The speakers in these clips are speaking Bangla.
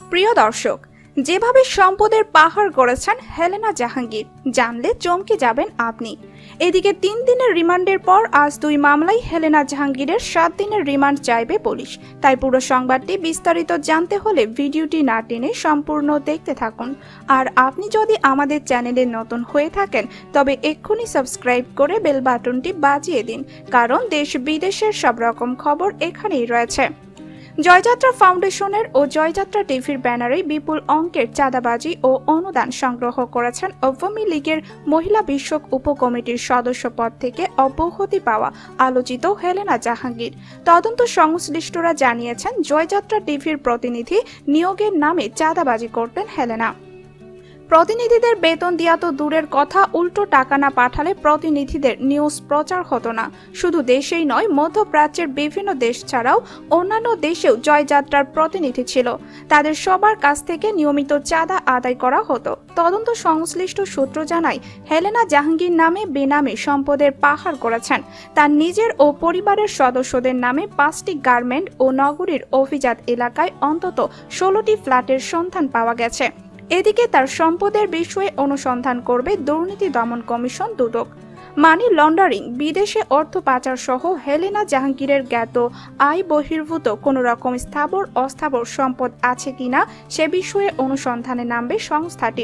প্রিয় দর্শক, যেভাবে সম্পদের পাহাড় গড়েছেন হেলেনা জাহাঙ্গীর, জানলে চমকে যাবেন আপনি। এদিকে 3 দিনের রিমান্ডের পর আজ 2 মামলায় হেলেনা জাহাঙ্গীরের 7 দিনের রিমান্ড চাইবে পুলিশ। তাই পুরো সংবাদটি বিস্তারিত জানতে হলে ভিডিওটি না টেনে সম্পূর্ণ দেখতে থাকুন। আর আপনি যদি আমাদের চ্যানেলে নতুন হয়ে থাকেন তবে এক্ষুনি সাবস্ক্রাইব করে বেল বাটনটি বাজিয়ে দিন, কারণ দেশ বিদেশের সব রকম খবর এখানেই রয়েছে। জয়যাত্রা ফাউন্ডেশনের ও জয়যাত্রা টিভির ব্যানারে বিপুল অঙ্কের চাঁদাবাজি ও অনুদান সংগ্রহ করেছেন আওয়ামী লীগের মহিলা বিষয়ক উপকমিটির সদস্য পদ থেকে অব্যাহতি পাওয়া আলোচিত হেলেনা জাহাঙ্গীর। তদন্ত সংশ্লিষ্টরা জানিয়েছেন, জয়যাত্রা টিভির প্রতিনিধি নিয়োগের নামে চাঁদাবাজি করতেন হেলেনা। প্রতিনিধিদের বেতন দেয়া তো দূরের কথা, উল্টো টাকা না পাঠালে প্রতিনিধিদের নিউজ প্রচার হতো না। শুধু দেশেই নয়, মধ্যপ্রাচ্যের বিভিন্ন দেশ ছাড়াও অন্যান্য দেশেও জয়যাত্রার প্রতিনিধি ছিল। তাদের সবার কাছ থেকে নিয়মিত চাঁদা আদায় করা হতো। তদন্ত সংশ্লিষ্ট সূত্র জানায়, হেলেনা জাহাঙ্গীর নামে বেনামে সম্পদের পাহাড় করেছেন। তার নিজের ও পরিবারের সদস্যদের নামে 5টি গার্মেন্ট ও নগরীর অভিজাত এলাকায় অন্তত 16টি ফ্ল্যাটের সন্ধান পাওয়া গেছে। এদিকে তার সম্পদের বিষয়ে অনুসন্ধান করবে দুর্নীতি দমন কমিশন দুদক। মানি লন্ডারিং, বিদেশে অর্থ পাচার সহ হেলেনা জাহাঙ্গীরের জ্ঞাত আয় বহির্ভূত কোনো রকম স্থাবর অস্থাবর সম্পদ আছে কিনা সে বিষয়ে অনুসন্ধানে নামবে সংস্থাটি।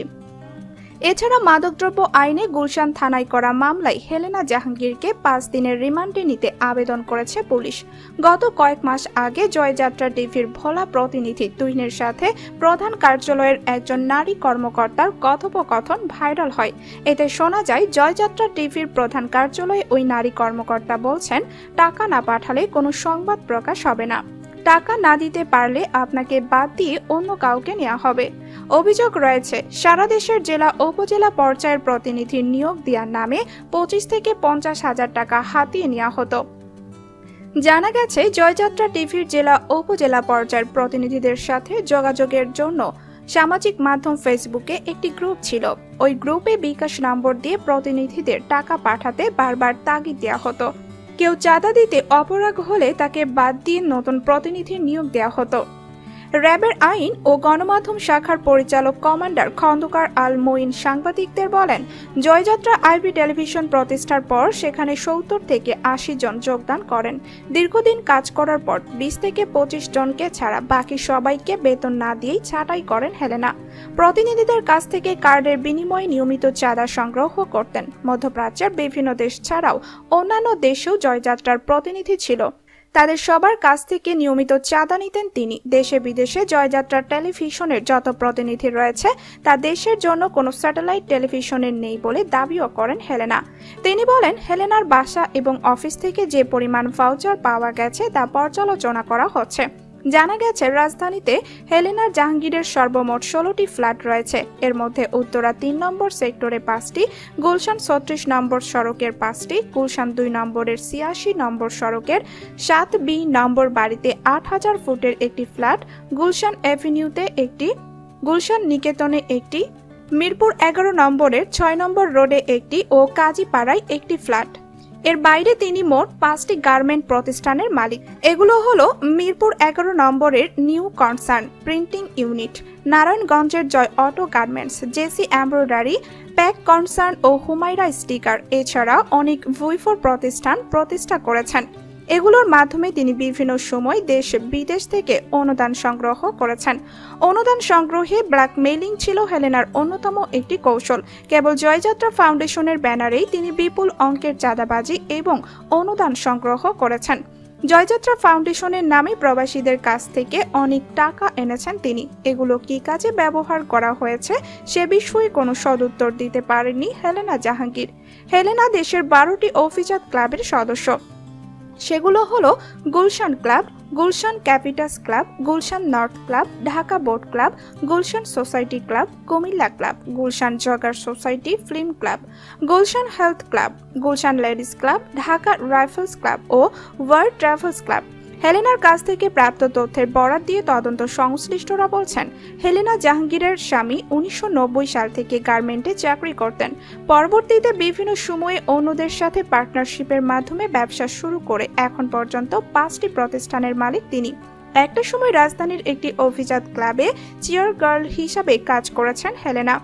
এছাড়া মাদকদ্রব্য আইনে গুলশান থানায় করা মামলায় হেলেনা জাহাঙ্গীরকে 5 দিনের রিমান্ডে নিতে আবেদন করেছে পুলিশ। গত কয়েক মাস আগে জয়যাত্রা টিভির ভোলা প্রতিনিধি তুহিনের সাথে প্রধান কার্যালয়ের একজন নারী কর্মকর্তার কথোপকথন ভাইরাল হয়। এতে শোনা যায়, জয়যাত্রা টিভির প্রধান কার্যালয়ে ওই নারী কর্মকর্তা বলছেন, টাকা না পাঠালে কোনো সংবাদ প্রকাশ হবে না। টাকা না দিতে পারলে আপনাকে বাদ দিয়ে অন্য কাউকে নেওয়া হবে। অভিযোগ রয়েছে, সারা দেশের জেলা উপজেলা পর্যায়ের প্রতিনিধির নিয়োগ দেওয়ার নামে 25 থেকে 50 হাজার টাকা হাতিয়ে নেওয়া হতো। জানা গেছে, জয়যাত্রা টিভির জেলা উপজেলা পর্যায়ের প্রতিনিধিদের সাথে যোগাযোগের জন্য সামাজিক মাধ্যম ফেসবুকে একটি গ্রুপ ছিল। ওই গ্রুপে বিকাশ নম্বর দিয়ে প্রতিনিধিদের টাকা পাঠাতে বারবার তাগিদ দেওয়া হতো। কেউ চাঁদা দিতে অপরাগ হলে তাকে বাদ দিয়ে নতুন প্রতিনিধির নিয়োগ দেওয়া হতো। র্যাবের আইন ও গণমাধ্যম শাখার পরিচালক কমান্ডার খন্দকার আল মঈন সাংবাদিকদের বলেন, জয়যাত্রা আইবি টেলিভিশন প্রতিষ্ঠার পর সেখানে 70 থেকে 80 জন যোগদান করেন। দীর্ঘদিন কাজ করার পর 20 থেকে 25 জনকে ছাড়া বাকি সবাইকে বেতন না দিয়েই ছাঁটাই করেন হেলেনা। প্রতিনিধিদের কাছ থেকে কার্ডের বিনিময়ে নিয়মিত চাঁদা সংগ্রহ করতেন। মধ্যপ্রাচ্যের বিভিন্ন দেশ ছাড়াও অন্যান্য দেশেও জয়যাত্রার প্রতিনিধি ছিল। তাদের সবার কাছ থেকে নিয়মিত চাঁদা নিতেন তিনি। দেশে বিদেশে জয়যাত্রা টেলিভিশনের যত প্রতিনিধি রয়েছে তা দেশের জন্য কোনো স্যাটেলাইট টেলিভিশনের নেই বলে দাবিও করেন হেলেনা। তিনি বলেন, হেলেনার বাসা এবং অফিস থেকে যে পরিমাণ ভাউচার পাওয়া গেছে তা পর্যালোচনা করা হচ্ছে। জানা গেছে, রাজধানীতে হেলেনা জাহাঙ্গীরের সর্বমোট 16টি ফ্ল্যাট রয়েছে। এর মধ্যে উত্তরা 3 নম্বর সেক্টরে 5টি, গুলশান 36 নম্বর সড়কের 5টি, গুলশান 2 নম্বরের 86 নম্বর সড়কের 7B নম্বর বাড়িতে 8000 ফুটের একটি ফ্ল্যাট, গুলশান এভিনিউতে একটি, গুলশান নিকেতনে একটি, মিরপুর 11 নম্বরের 6 নম্বর রোডে একটি ও কাজীপাড়ায় একটি ফ্ল্যাট। এর বাইরে তিনি মোট 5টি গার্মেন্ট প্রতিষ্ঠানের মালিক। এগুলো হলো মিরপুর 11 নম্বরের নিউ কনসার্ন প্রিন্টিং ইউনিট, নারায়ণগঞ্জের Joy auto garments, JC embroidery, pack concern ও হুমায়রা স্টিকার। এছাড়া অনেক ভুইফোর প্রতিষ্ঠান প্রতিষ্ঠা করেছেন। এগুলোর মাধ্যমে তিনি বিভিন্ন সময় দেশ বিদেশ থেকে অনুদান সংগ্রহ করেছেন। অনুদান সংগ্রহে ব্ল্যাকমেইলিং ছিল হেলেনার অন্যতম একটি কৌশল। কেবল জয়যাত্রা ফাউন্ডেশনের ব্যানারেই তিনি বিপুল অঙ্কের চাঁদাবাজি এবং অনুদান সংগ্রহ করেছেন। জয়যাত্রা ফাউন্ডেশনের নামে প্রবাসীদের কাছ থেকে অনেক টাকা এনেছেন তিনি। এগুলো কি কাজে ব্যবহার করা হয়েছে সে বিষয়ে কোনো সদুত্তর দিতে পারেননি হেলেনা জাহাঙ্গীর। হেলেনা দেশের 12টি অভিজাত ক্লাবের সদস্য। সেগুলো হলো Gulshan club, Gulshan capitals club, Gulshan north club, Dhaka boat club, Gulshan society club, Cumilla club, Gulshan jogger society film club, Gulshan health club, Gulshan ladies club, Dhaka rifles club ও ওয়ার্ল্ড ট্রাভেলস ক্লাব। হেলেনার কাছ থেকে প্রাপ্ত তথ্যের বরাত দিয়ে তদন্ত সংশ্লিষ্টরা বলছেন, হেলেনা জাহাঙ্গীরের স্বামী 1990 সাল থেকে গার্মেন্টে চাকরি করতেন। পরবর্তীতে বিভিন্ন সময়ে অন্যদের সাথে পার্টনারশিপের মাধ্যমে ব্যবসা শুরু করে এখন পর্যন্ত 5টি প্রতিষ্ঠানের মালিক তিনি। একটা সময় রাজধানীর একটি অভিজাত ক্লাবে চিয়ার গার্ল হিসাবে কাজ করেছেন হেলেনা।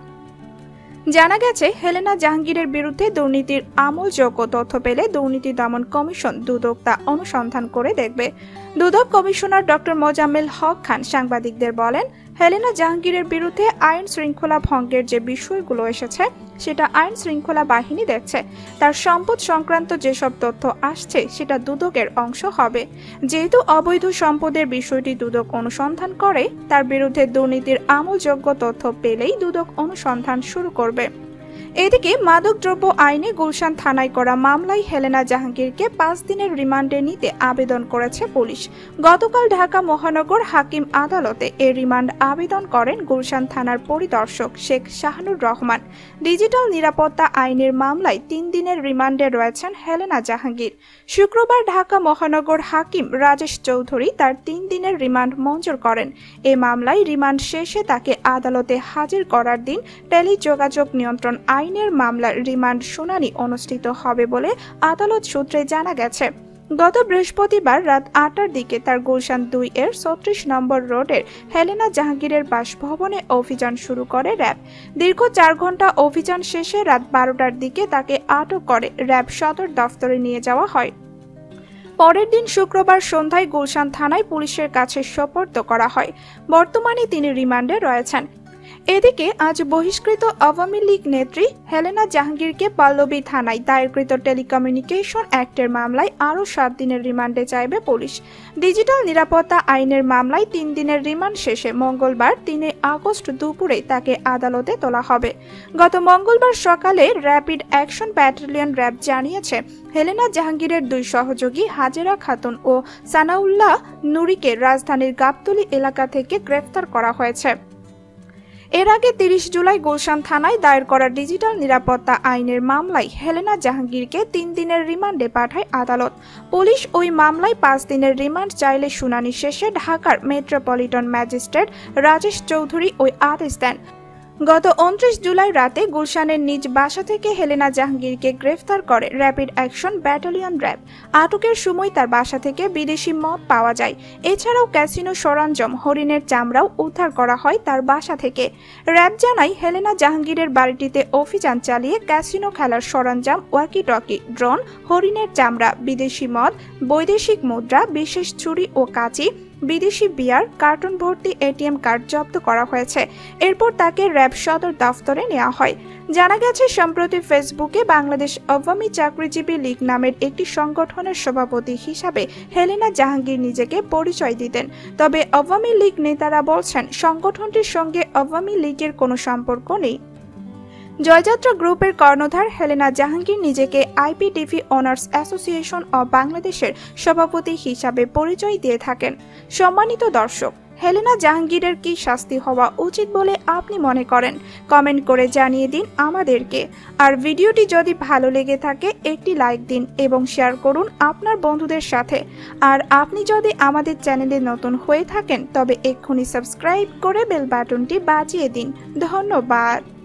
জানা গেছে, হেলেনা জাহাঙ্গীরের বিরুদ্ধে দুর্নীতির আমলযোগ্য তথ্য পেলে দুর্নীতি দমন কমিশন দুদক তা অনুসন্ধান করে দেখবে। দুদক কমিশনার ডক্টর মোজাম্মেল হক খান সাংবাদিকদের বলেন, হেলেনা জাহাঙ্গীরের বিরুদ্ধে আইন শৃঙ্খলা ভঙ্গের যে বিষয়গুলো এসেছে সেটা আইন শৃঙ্খলা বাহিনী দেখছে। তার সম্পদ সংক্রান্ত যেসব তথ্য আসছে সেটা দুদকের অংশ হবে। যেহেতু অবৈধ সম্পদের বিষয়টি দুদক অনুসন্ধান করে, তার বিরুদ্ধে দুর্নীতির আমলযোগ্য তথ্য পেলেই দুদক অনুসন্ধান শুরু করবে। এদিকে মাদকদ্রব্য আইনে গুলশান থানায় করা মামলায় হেলেনা জাহাঙ্গীরকে 5 দিনের রিমান্ডে নিতে আবেদন করেছে পুলিশ। গতকাল ঢাকা মহানগর হাকিম আদালতে এ রিমান্ড আবেদন করেন গুলশান থানার পরিদর্শক শেখ শাহানুর রহমান। ডিজিটাল নিরাপত্তা আইনের মামলায় 3 দিনের রিমান্ডে রয়েছেন হেলেনা জাহাঙ্গীর। শুক্রবার ঢাকা মহানগর হাকিম রাজেশ চৌধুরী তার 3 দিনের রিমান্ড মঞ্জুর করেন। এ মামলায় রিমান্ড শেষে তাকে আদালতে হাজির করার দিন টেলিযোগাযোগ নিয়ন্ত্রণ আইনের মামলার রিমান্ড শুনানি অনুষ্ঠিত হবে বলে আদালত সূত্রে জানা গেছে। গত বৃহস্পতিবার রাত 8টার দিকে তার গুলশান 2 এর 36 নম্বর রোডের হেলেনা জাহাঙ্গীরের বাসভবনে অভিযান শুরু করে র্যাব। দীর্ঘ 4 ঘন্টা অভিযান শেষে রাত 12টার দিকে তাকে আটক করে র্যাব সদর দফতরে নিয়ে যাওয়া হয়। পরের দিন শুক্রবার সন্ধ্যায় গুলশান থানায় পুলিশের কাছে সোপর্দ করা হয়। বর্তমানে তিনি রিমান্ডে রয়েছেন। এদিকে আজ বহিষ্কৃত আওয়ামী লীগ নেত্রী হেলেনা জাহাঙ্গীরকে পল্লবী থানায় দায়েরকৃত টেলিকমিউনিকেশন অ্যাক্টের মামলায় আরও 7 দিনের রিমান্ডে চাইবে পুলিশ। ডিজিটাল নিরাপত্তা আইনের মামলায় 3 দিনের রিমান্ড শেষে মঙ্গলবার 3 আগস্ট দুপুরে তাকে আদালতে তোলা হবে। গত মঙ্গলবার সকালে র্যাপিড অ্যাকশন ব্যাটালিয়ন র্যাব জানিয়েছে, হেলেনা জাহাঙ্গীরের 2 সহযোগী হাজেরা খাতুন ও সানাউল্লাহ নুরিকে রাজধানীর গাবতলী এলাকা থেকে গ্রেফতার করা হয়েছে। এর আগে 30 জুলাই গুলশান থানায় দায়ের করা ডিজিটাল নিরাপত্তা আইনের মামলায় হেলেনা জাহাঙ্গীরকে 3 দিনের রিমান্ডে পাঠায় আদালত। পুলিশ ওই মামলায় 5 দিনের রিমান্ড চাইলে শুনানি শেষে ঢাকার মেট্রোপলিটন ম্যাজিস্ট্রেট রাজেশ চৌধুরী ওই আদেশ দেন। গত 29 জুলাই রাতে গুলশানের নিজ বাসা থেকে হেলেনা জাহাঙ্গীরকে গ্রেফতার করে র্যাপিড অ্যাকশন ব্যাটালিয়ন র্যাব। আটকের সময় তার বাসা থেকে বিদেশি মদ পাওয়া যায়। এছাড়াও ক্যাসিনো সরঞ্জাম, হরিণের চামড়াও উদ্ধার করা হয় তার বাসা থেকে। র্যাব জানায়, হেলেনা জাহাঙ্গীরের বাড়িটিতে অভিযান চালিয়ে ক্যাসিনো খেলার সরঞ্জাম, ওয়াকি-টকি, ড্রোন, হরিণের চামড়া, বিদেশি মদ, বৈদেশিক মুদ্রা, বিশেষ ছুরি ও কাঁচি, বিদেশি বিয়ার, কার্টুন ভর্তি এটিএম কার্ড জব্দ করা হয়েছে। এরপর তাকে র্যাব সদর দফতরে নেওয়া হয়। জানা গেছে, সম্প্রতি ফেসবুকে বাংলাদেশ আওয়ামী চাকরিজীবী লীগ নামের একটি সংগঠনের সভাপতি হিসাবে হেলেনা জাহাঙ্গীর নিজেকে পরিচয় দিতেন। তবে আওয়ামী লীগ নেতারা বলছেন, সংগঠনটির সঙ্গে আওয়ামী লীগের কোনো সম্পর্ক নেই। জয়যাত্রা গ্রুপের কর্ণধার হেলেনা জাহাঙ্গীর নিজেকে আইপিটিভি অনার্স অ্যাসোসিয়েশন অব বাংলাদেশের সভাপতি হিসাবে পরিচয় দিয়ে থাকেন। সম্মানিত দর্শক, হেলেনা জাহাঙ্গীরের কি শাস্তি হওয়া উচিত বলে আপনি মনে করেন? কমেন্ট করে জানিয়ে দিন আমাদেরকে। আর ভিডিওটি যদি ভালো লেগে থাকে একটি লাইক দিন এবং শেয়ার করুন আপনার বন্ধুদের সাথে। আর আপনি যদি আমাদের চ্যানেলে নতুন হয়ে থাকেন তবে এক্ষুনি সাবস্ক্রাইব করে বেল বাটনটি বাজিয়ে দিন। ধন্যবাদ।